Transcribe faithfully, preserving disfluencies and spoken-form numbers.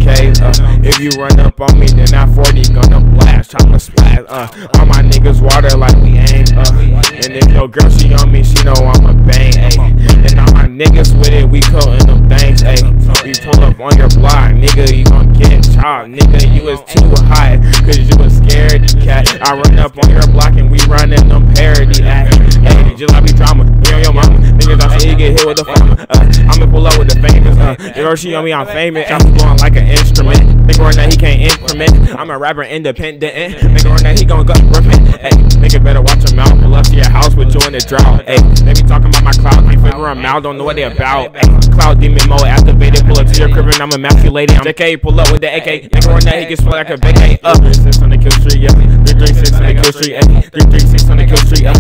K's. Uh, if you run up on me, then that forty gonna blast, chopper splash. Uh, all my niggas water like we ain't. Uh, and if your girl she on me, she know I'm a bang. Ayy, and all my niggas with it, we coatin' them things. Ayy, we pull up on your block, nigga, you gon' get chopped. Nigga, you was too high, cause you was scared, cat. I run up on your block and we runnin' them parody acts. Ayy, just like me drama, me on your mama. Niggas I say you get hit with the farmer. Uh, I'ma pull up with the famous. Uh, girl, she on me, I'm famous. I'm blowing like an instrument. Nigga run that he can't increment. I'm a rapper independent. Nigga run that he gon' go repent. Ayy, nigga better watch your mouth. Pull up to your house with you in the drought. Ayy, they be talking about my cloud. Can't figure them out, don't know what they about. Ayy, cloud demon mode activated. Pull up to your crib and I'm emasculated. I'm J K, pull up with the A K. Nigga run that he gets split like a vacay. Uh, six on the kill street, yeah. three three six on the kill street, ayy. three three six on the kill street, uh.